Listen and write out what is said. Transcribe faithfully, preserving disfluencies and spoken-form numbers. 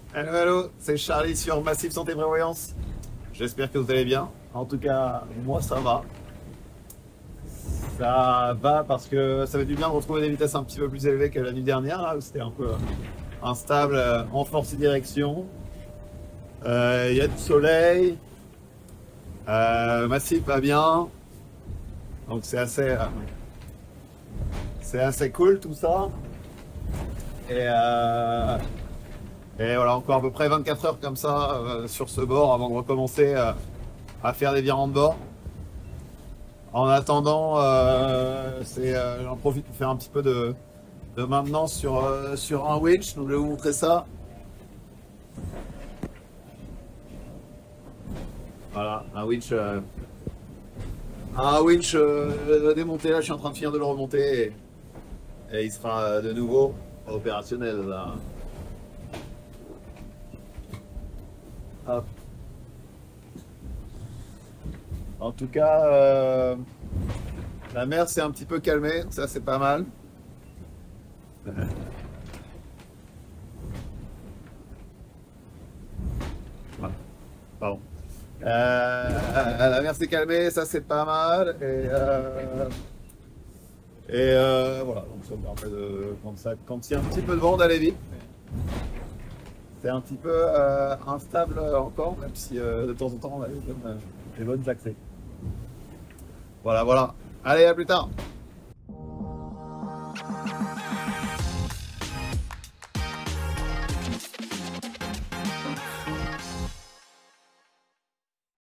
Hello, hello, c'est Charlie sur Massif Santé Prévoyance. J'espère que vous allez bien. En tout cas, moi ça va. Ça va parce que ça fait du bien de retrouver des vitesses un petit peu plus élevées que la nuit dernière, là, où c'était un peu instable euh, en force et direction. Euh, Il y a du soleil. Euh, Massif va bien. Donc c'est assez, euh, c'est assez cool tout ça. Et, euh, et voilà, encore à peu près vingt-quatre heures comme ça euh, sur ce bord avant de recommencer euh, à faire des virements de bord. En attendant, euh, c'est, euh, j'en profite pour faire un petit peu de, de maintenance sur, euh, sur un winch. Donc je vais vous montrer ça. Voilà, un winch, euh, un winch euh, démonté. Là, je suis en train de finir de le remonter et, et il sera euh, de nouveau opérationnel. Là. Hop. En tout cas, euh, la mer s'est un petit peu calmée. Ça, c'est pas mal. Voilà. Pardon. Euh, la mer s'est calmée, ça c'est pas mal. Et, euh, et euh, voilà, donc ça me permet de, quand, ça, quand il y a un petit peu de vent d'aller vite. C'est un petit peu euh, instable encore, même si euh, de temps en temps on a des bonnes, des bonnes accès. Voilà, voilà. Allez, à plus tard.